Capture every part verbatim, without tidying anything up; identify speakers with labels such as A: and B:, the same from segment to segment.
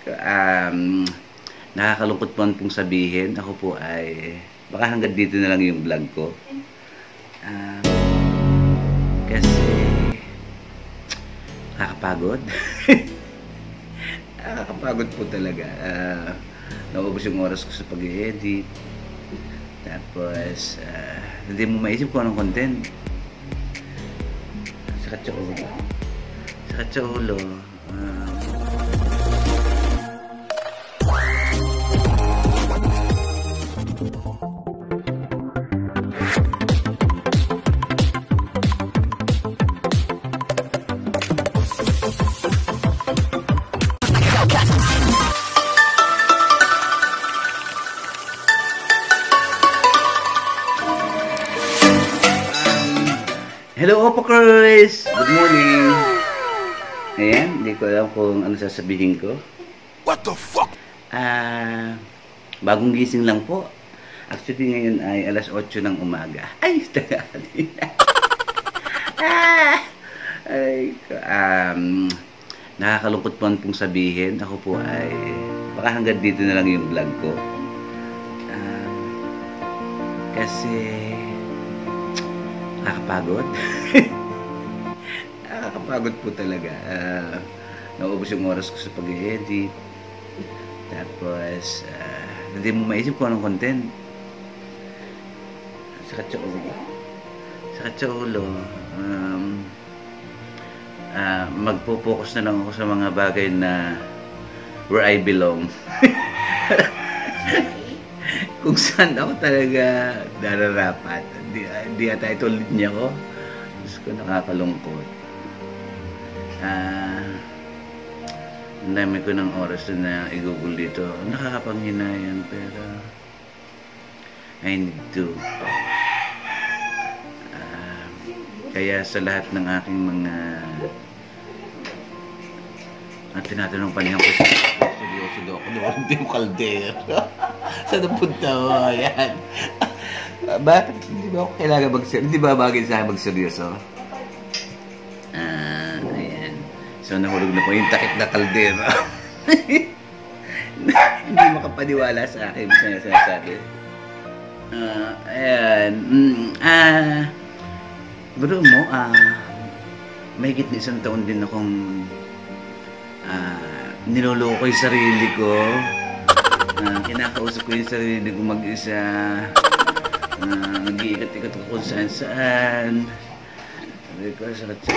A: Um, nakakalungkot po pong sabihin. Ako po ay, baka hanggang dito na lang yung vlog ko. Um, kasi, nakakapagod. Nakakapagod po talaga. Uh, naubos yung oras ko sa pag-edit. Tapos, uh, hindi mo maisip kung anong content. Sakit sa ulo. Sakit sa ulo. Uh, Hello, Opakers! Good morning! Ayan, hindi ko alam kung ano sasabihin ko.
B: What the fuck?
A: Ah, uh, bagong gising lang po. Actually, ngayon ay alas otso ng umaga. Ay, tagali. ah, ay, um, nakakalungkot po pong sabihin. Ako po ay, baka hanggang dito na lang yung vlog ko. Um, kasi, nakakapagod. Nakakapagod po talaga. Uh, naubos yung oras ko sa pag-edit. Tapos, uh, hindi mo maisip kung anong content. Sakit sa ulo. Sakit sa ulo. Um, uh, magpo-focus na lang ako sa mga bagay na where I belong. Kung saan ako talaga dararapat. Di, di ata ito ulit niya ko. Diyos ko, nakakalungkot. Ah, ang dami ko ng oras na i-google dito. Nakakapanghinayang, pero I need to. Ah, kaya sa lahat ng aking mga at tinatanong pa niya ko sa seryoso daw ako doon. Hindi yung kaldero. Saan napunta mo? Ayan. Bakit? Hindi ba ako kailangan magseryoso? Hindi ba bagay sa akin magseryoso? Ah, ayan. So, nahulog na po yung takip na kaldero. Hindi makapaniwala sa akin sa sinasabi. Ah, ayan. Mm, ah, bro mo, ah, mahigit na isang taon din akong ah, niloloko yung sarili ko. Ah, kinakausap ko yung sarili ko mag-isa. Uh, nag-iikot-ikot ako kung saan-saan. Sabi ko, sakit sa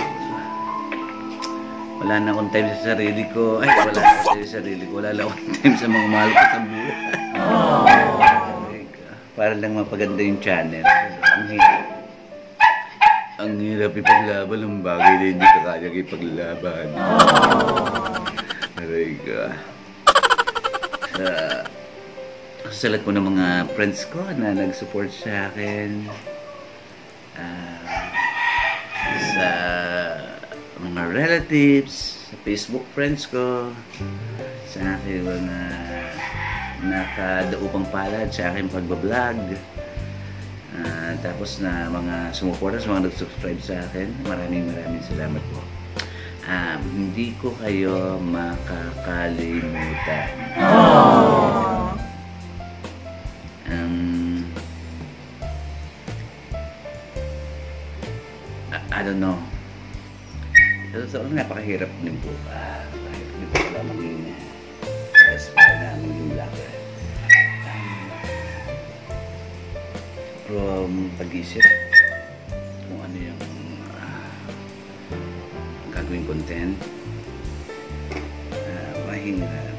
A: wala na akong time sa sarili ko. Ay, wala na akong time sa sarili ko. Wala na akong time sa mga mahal ko sa buhay. Oh. Para lang mapaganda yung channel. Ang hirap. Ang hirap ipaglaban ng bagay na hindi ka kayang ipaglaban. Oh. Aray ka. Sa salat ko ng mga friends ko na nag-support sa akin, uh, sa mga relatives, sa Facebook friends ko, sa akin mga nakadaupang palad sa akin pagbablog, uh, tapos na mga sumuporta, sa mga nag-subscribe sa akin, maraming maraming salamat po. Um, hindi ko kayo makakalimutan. Oh. Um, I, I don't know. So, so napakahirap din po. Ah, napakahirap din po pala maging aspire na maging vlogger. Um, from pag-isip kung ano yung uh, gagawing content, uh, mahirap.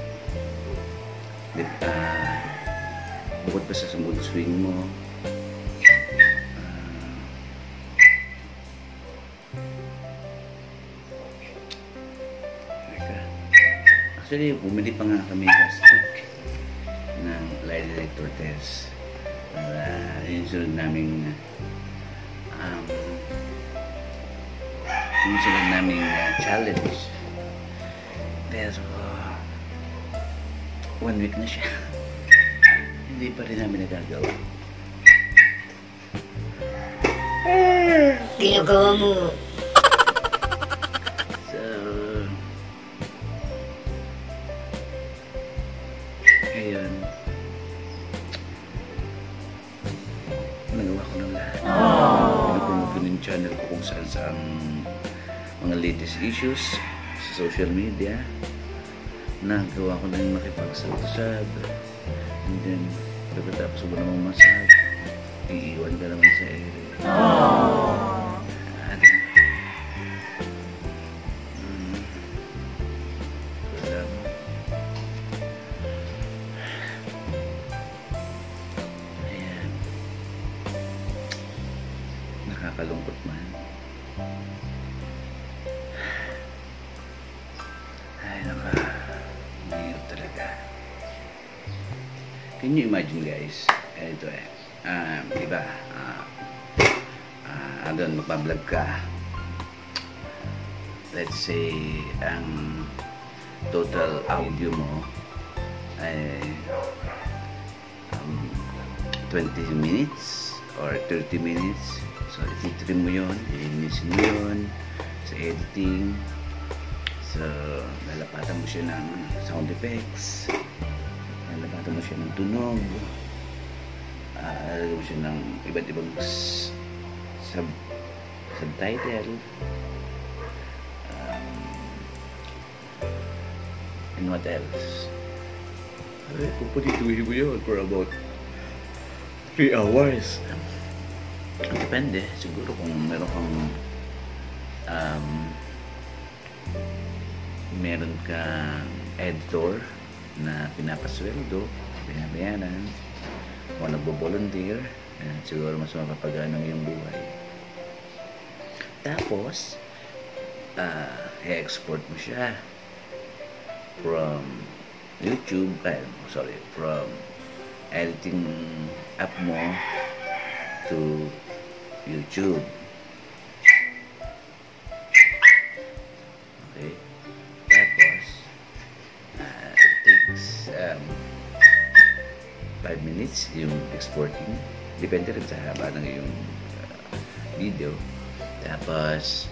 A: Di ba? Uh, bukod pa sa mood swing mo, uh, actually bumili pa nga kami last week ng lie detector test para yung sunod naming um, yung sunod naming uh, challenge, pero one week na siya. Hindi pa rin namin nagagawa.
C: Ginagawa mo.
A: So, Ayun. Nagawa ko ng lahat. Pinapromote ko ng channel ko kung saan saan mga latest issues sa social media. Nagawa ko na yung makipagsab-sab. And then, pagkatapos ko naman masab, iiwan ka naman sa ere. At, hmm, wala mo. Ayan. Nakakalungkot man. Ay, naka... Mahirap talaga. Can you imagine, guys? Ito eh. Um, diba? Uh, uh, doon, magpa-vlog ka. Let's say, ang total audio mo ay um, twenty minutes or thirty minutes. So, ititrim mo yun, ilinisin mo yun sa editing. So, lalapatan mo siya ng sound effects. Lalapatan mo siya ng tunog. Uh, lalagyan mo siya ng iba't ibang sub subtitle. Um, and what else? Ay, puputituhin mo yun for about three hours. Depende. Siguro kung meron kang um, meron kang editor na pinapasweldo, binabayaran, o nagbo-volunteer, eh, siguro mas mapapagana ang iyong buhay. Tapos, uh, i-export mo siya from YouTube, eh, sorry, from editing app mo to YouTube. Okay? Tapos, uh, it takes um, five minutes yung exporting. Depende rin sa haba ng yung uh, video. Tapos,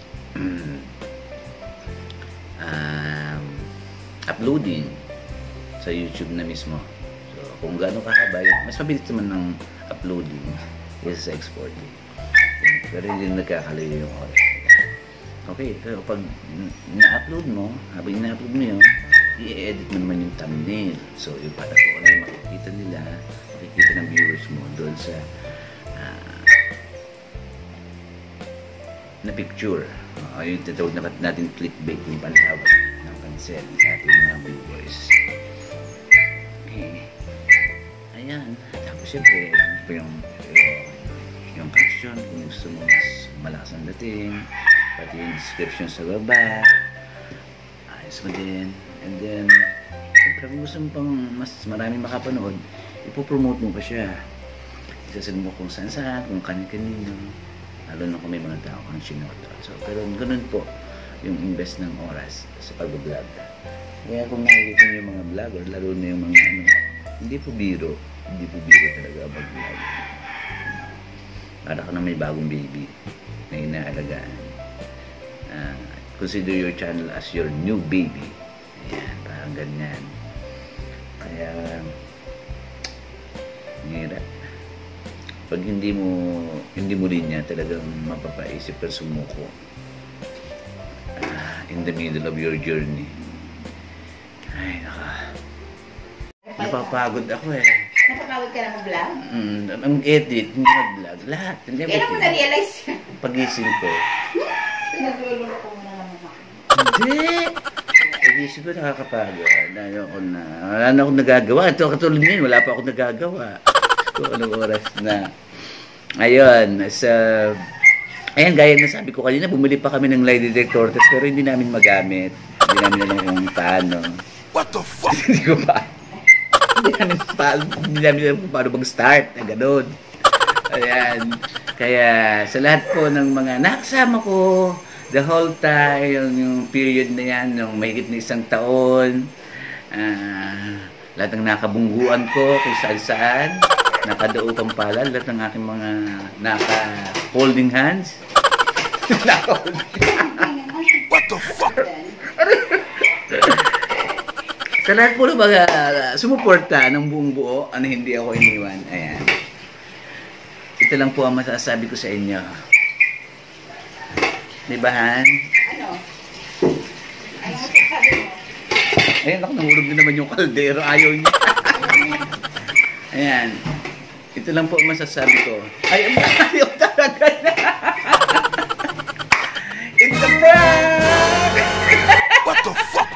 A: um, uploading sa YouTube na mismo. So, kung gaano kahaba yun, mas mabilis naman ng uploading kaysa sa exporting. Pero hindi nagkakalayo yung oras. Okay, pero pag na-upload mo, habang na-upload mo yun, i-edit mo naman yung thumbnail. So, yung para kung ano yung makikita nila, makikita ng viewers mo doon sa uh, na picture. Uh, yung tatawag na natin clickbait, yung panlawag ng pansin sa ating mga viewers. Okay. Ayan. Tapos syempre, yung, yung, yung caption, kung gusto mo mas malakas ang dating, pati yung description sa baba, ayos mo din. And then, siyempre, kung gusto mo pang mas maraming makapanood, ipopromote mo pa siya. Isasabi mo kung saan saan, kung kanin-kanino, lalo na kung may mga tao kang sinota. So, pero ganun po yung invest ng oras sa pag-vlog. Kaya kung nakikita niyo yung mga vlogger, lalo na yung mga ano, hindi po biro, hindi po biro talaga mag-vlog. Para ka na may bagong baby na inaalagaan. Uh, consider your channel as your new baby. Ayan, parang ganyan. Kaya, hirap. Pag hindi mo, hindi mo rin niya talagang mapapaisip ka sumuko uh, in the middle of your journey. Ay, naka. Napapagod ako eh.
B: Napapagod ka na mag-vlog?
A: Mm, ang edit, hindi mag-vlog. Lahat.
B: Kailan mo na-realize yan?
A: Pagising ko.
B: Pinaglulong ko mo na naman ako.
A: Hindi! Pagising ko nakakapagod. Ano ko na. Wala na akong nagagawa. Ito katulad ngayon, wala pa akong nagagawa. Kung anong oras na. Ayun. Sa... Ayan, gaya na sabi ko kanina, bumili pa kami ng lie detector test pero hindi namin magamit. Hindi namin alam kung paano.
C: What the fuck?
A: Hindi ko pa. Hindi namin paano, hindi namin alam kung paano mag-start. Na gano'n. Ayan. Kaya sa lahat po ng mga nakasama ko, the whole time, yung, yung period na yan, yung mahigit na isang taon, uh, lahat ng nakabungguan ko kung saan-saan, nakadaupang pala, lahat ng aking mga naka-holding hands. Naka-holding hands.
C: What the fuck?
A: Sa Sa lahat po na baga, sumuporta ng buong buo, ano hindi ako iniwan. Ayan. Ito lang po ang masasabi ko sa inyo. Di ba, Han?
B: Ano? Ano masasabi mo?
A: Ayan, ako nahulog din naman yung kaldero. Ayaw niya. Ayan. Ito lang po ang masasabi ko. Ay, ayaw talaga na. It's a prank!
C: What the fuck?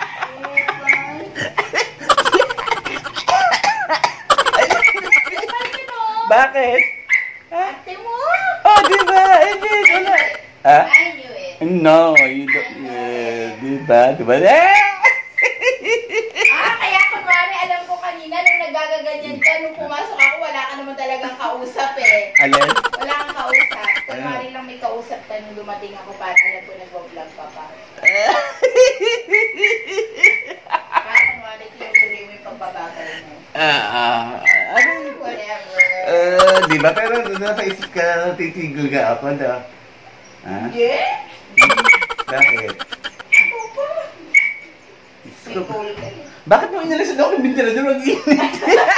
A: Bakit?
B: Ate mo!
A: Oh, di ba? Hindi, wala. Ha?
B: I knew it.
A: No, you don't. Uh, di ba? Di ba? Eh!
B: Ah, kaya kunwari alam ko kanina nung nagagaganyan ka, nung pumasok ako, wala ka naman talagang kausap eh.
A: Alin?
B: Wala kang kausap. Kunwari lang may kausap ka nung dumating ako para alam ko nag-vlog ka pa. Para kunwari tinutuloy mo yung pagbabagal mo.
A: Ah, ah, ano?
B: Whatever.
A: Uh, di ba? Pero napaisip ka, titigil ka ako, no? Ha?
B: Yeah?
A: Bakit?
B: Opo. May goal ka eh.
A: Bakit mo inalasan ako ng ventilador? Mag-init.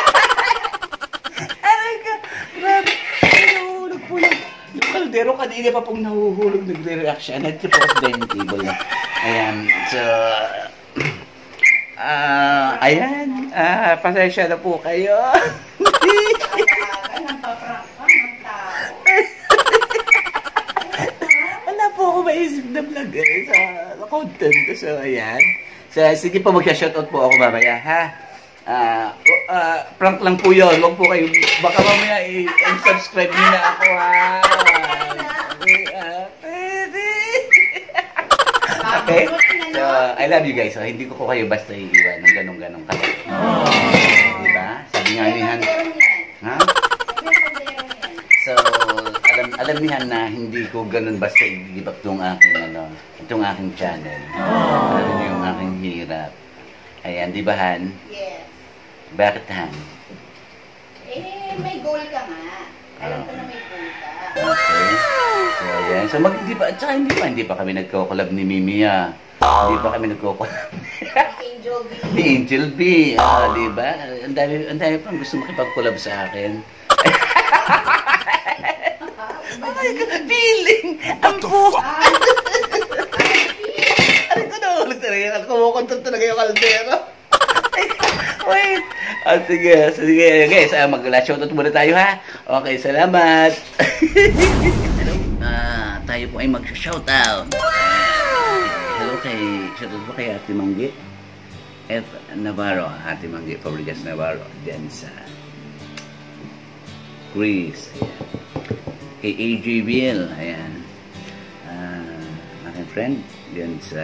A: Aray ka! Grabe! Nahuhulog po lang. Yung kaldero kanina pa pong nahuhulog. Nagre-react siya. Nag-trip ako sa dining table na. Ayan. So... Ah, ayan. Ah, pasensya na po kayo.
B: Talaga, nampaprank ka ng tao.
A: Wala po ako maisip na vlog eh, sa, sa content ko. So, ayan. So, sige po, mag-shoutout po ako mamaya, ha? Ah, uh, prank lang po yun. Huwag po kayo, baka mamaya i-subscribe nyo na ako, ha? Okay? So, I love you guys. So, hindi ko po kayo basta iiwan ng ganong-ganong kalaki. Diba? Sabi nga ni Han. Ha? So, alam alam niya na hindi ko ganun basta i-give up itong aking, ano, itong aking channel. Alam niyo yung aking hirap. Ayan, di ba, Han?
B: Yes.
A: Bakit, Han?
B: Eh, may goal ka nga. Alam ko na may goal ka.
A: Okay. So, ayan. So, mag, di ba, at saka hindi pa, hindi pa kami nagko-collab ni Mimi, ah. Hindi pa kami nagko-collab.
B: Angel B.
A: Ni Angel B. Ah, di ba? Ang dami, ang dami pang gusto makipag-collab sa akin. Oh my God, feeling! Ang po! Ano ko na ulit talaga? Kumukontrol talaga yung kaldero. Wait! Ah, sige, sige. Guys, ah, mag-shoutout muna tayo, ha? Okay, salamat! Ah, tayo po ay mag-shoutout. Hello kay, shoutout po kay Ate Manggi. F. Navarro, Ate Manggi, Fabrigas Navarro. Diyan sa Chris. Kay A J Biel, ayan. Uh, aking friend, diyan sa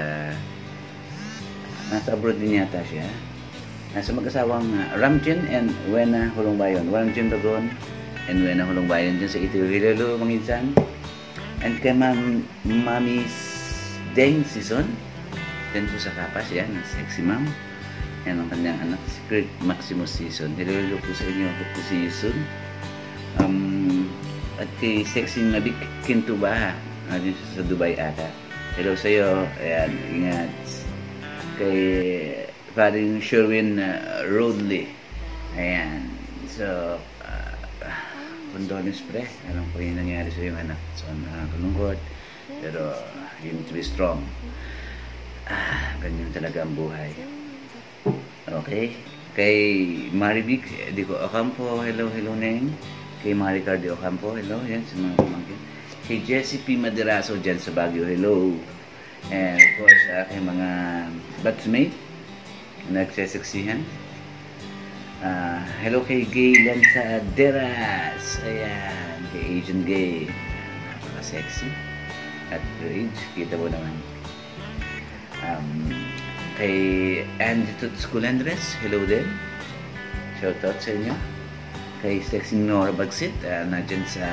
A: nasa abroad din yata siya. Nasa mag-asawang uh, Ramjen and Wena Hulongbayon. Ramjen Dogon and Wena Hulongbayon dyan sa Itiwilalo, Manginsan. And kay Ma'am Mami Deng Sison. Dyan po sa Kapas, yan, sexy ma'am. Yan ang kanyang anak, Secret Maximus Season. Hello po sa inyo, Happy Season. Um, at kay Sexy Nabik Kintubaha, uh, dito sa Dubai ata. Hello sa iyo, ayan, ingat. Kay Paring Sherwin uh, Rodley, ayan. So, uh, condolence pre, alam ko yung nangyari sa iyong anak. So, nakakalungkot, pero you need to be strong. Ah, ganyan talaga ang buhay. Okay. Kay Marivic Di Ocampo, hello, hello Neng. Kay Maricar Di Ocampo, hello, yan sa mga pamangkin. Kay Jessie P. Maderaso dyan sa Baguio, hello. And of course, uh, kay mga batchmate, nagseseksihan. Uh, hello kay Gay Lanzaderas, ayan, kay Asian Gay, napaka-sexy. At age, kita mo naman. Um, kay Andy Tuts Culandres, hello din. Shoutout sa inyo. Kay Sexy Nora Bagsit, uh, na dyan sa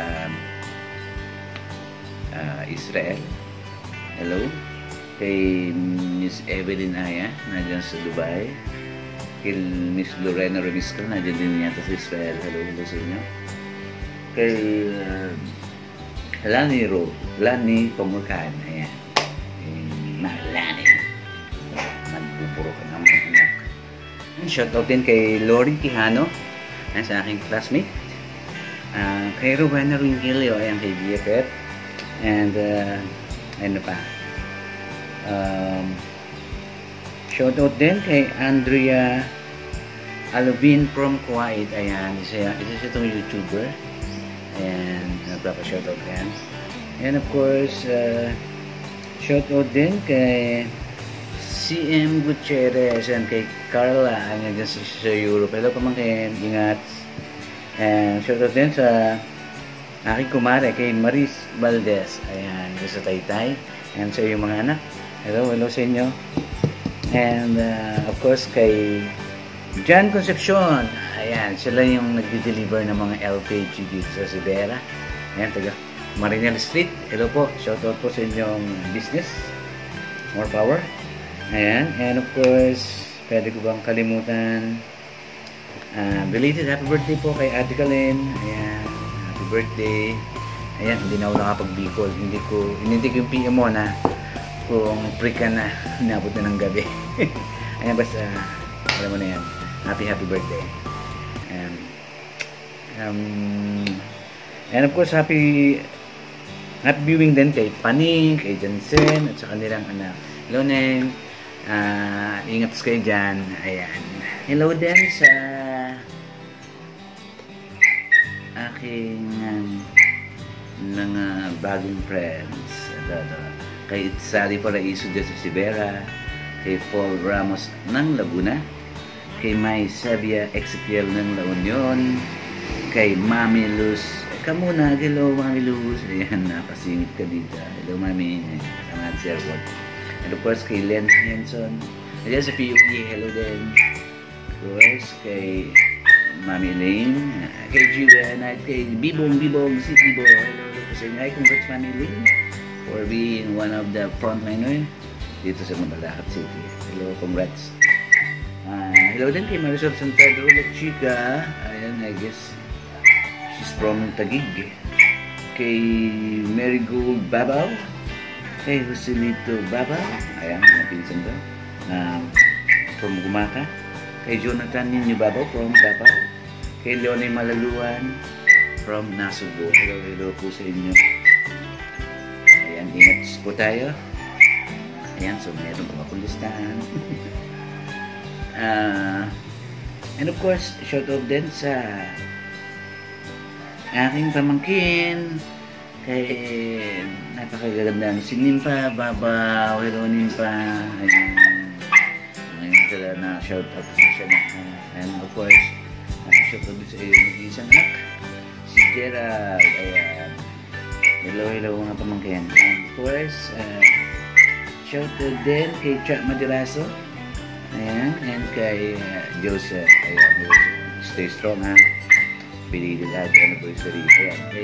A: uh, Israel. Hello. Kay Miss Evelyn Aya, na dyan sa Dubai. Kay Miss Lorena Remiscal, na dyan din yata sa Israel. Hello, hello sa inyo. Kay uh, Lani Ro, Lani Pamurkan, ayan. Lani. Nagbuburo ka naman, anak. shoutout din kay Lori Quijano, ayan, sa aking classmate. Uh, kay Rowena Ringilio, ayan, kay B F F. And, uh, ano pa? Um, shoutout din kay Andrea Alvin from Kuwait. Ayan, isa, isa siya itong YouTuber. Ayan, nagpapa-shoutout yan. And of course, uh, shoutout din kay C M Gutierrez and kay Carla, ayan, dyan sa, sa Europe. Hello pamangkin, ingat. And shoutout din sa aking kumare, kay Maris Valdez. Ayan, dyan sa Taytay. And sa iyong mga anak. Hello, hello sa inyo. And uh, of course, kay John Concepcion. Ayan, sila yung nagde-deliver ng mga L P G dito sa Sibera. Ayan, taga Marinel Street. Hello po, shoutout po sa inyong business. More power. Ayan, and of course, pwede ko bang kalimutan, uh, belated happy birthday po kay Ate Kalen. Ayan, happy birthday. Ayan, hindi na ako nakapag-Bicol. Hindi ko, hindi ko yung P M mo na kung free ka na, inabot na ng gabi. Ayan, basta, alam mo na yan. Happy, happy birthday. And, um, and of course, happy, happy viewing din kay Pani, kay Jansen, at sa kanilang anak. Hello, Neng. Uh, ingat kayo dyan. Ayan. Hello din sa aking um, mga bagong friends. Kay Sally Paraiso dyan sa Sibera, kay Paul Ramos ng Laguna, kay May Sabia Ezequiel ng La Union, kay Mami Luz. Eka muna, hello Mami Luz. Ayan, napasingit ka dito. Hello Mami. Salamat sa airport. And of course, kay Len Henson. Ayan sa P U P, hello din. Of course, kay Mami Elaine. Kay Jiwen, at kay Bibong, Bibong, si Bibong. Hello, hello po sa inyo. Ay, congrats Mami Elaine for being one of the frontliner dito sa Mabalacat City. Hello, congrats. Uh, hello din kay Marisol San Pedro, La Chica. Ayan, I guess she's from Taguig. Kay Marigold Babaw. Kay Joselito Baba, ayan, napinsan ko, um, from Gumaka. Kay Jonathan Ninyo Baba, from Davao. Kay Leonie Malaluan, from Nasugbo. Hello, hello po sa inyo. Ayan, ingat po tayo. Ayan, so meron po akong listahan. uh, and of course, shout out din sa aking pamangkin, kay napakaganda si Nimpa, Baba, Wero Nimpa. Ayan. Ngayon sila na shout out sa siya na. And of course, shout out sa iyo ng isang anak, si Gerald. Ayan. Hello, hello mga pamangkin. And of course, uh, shout out din kay Chuck Madiraso. Ayan. And kay uh, Joseph. Ayan. Stay strong ha. Pilili lahat. Ano po yung sarili. Ayan. Kay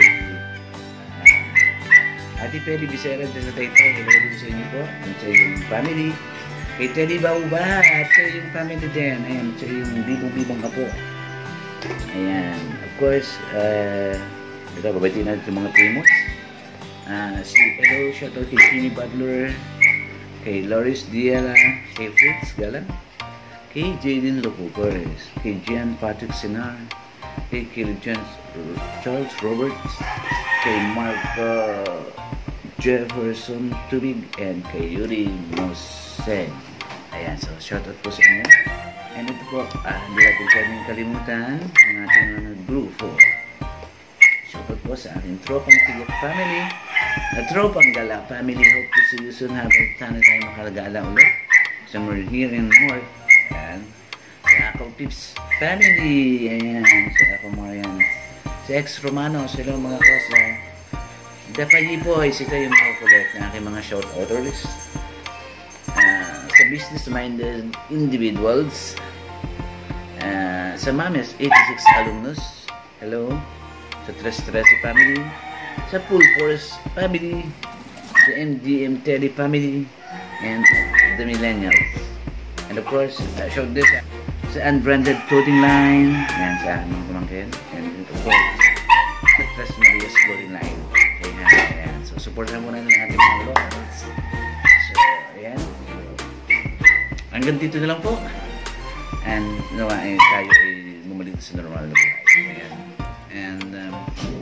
A: Ate Peri Bisera sa Taytay, hello din sa inyo po, at sa iyong family. Kay Teddy Bauba, at sa iyong family din, ayan, at sa iyong bibong-bibong kapo. Ayan, of course, uh, ito, babatiin natin yung mga primos. Uh, si, hello, shoutout kay Kenny Butler, kay Loris Diala, kay Fritz Galan, kay Jaden Lopukores, kay Gian Patrick Sinar, kay Kirijan Charles Roberts, kay Mark uh, Jefferson Tubig, and kay Yuri Mosen. Ayan, so shoutout po sa inyo. And ito po, ah, hindi natin pwedeng kalimutan ang ating mga grupo. Shoutout po sa aking Tropang Tigok family, na Tropang Gala family. Hope to see you soon. Habang sana tayo makalagala ulit somewhere here in North. Ayan, sa Akaw Tips family. Ayan, sa Akaw Marian, sa Ex Romano, sila mga kosa. Dapat po ay sika yung mga kulit na aking mga shout-outers. Uh, sa business-minded individuals. Uh, sa Mames eighty-six alumnus. Hello. Sa Tres Trece family. Sa Full Force family. Sa M D M Teddy family. And the Millennials. And of course, uh, shout this sa Unbranded Clothing Line. Yan sa aming pamangkin. And of course, sa Tres Marias Clothing Line. Ayan, ayan. So, supportan muna ng ating mga locals. So, ayan. Hanggang dito na lang po. And nawa eh, tayo ay bumalik sa normal na buhay. Ayan. And um,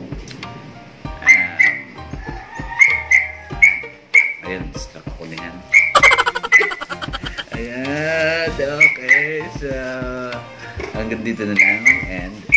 A: um, ayan, distract ako niyan. Ayan, okay. So, hanggang dito na lang. And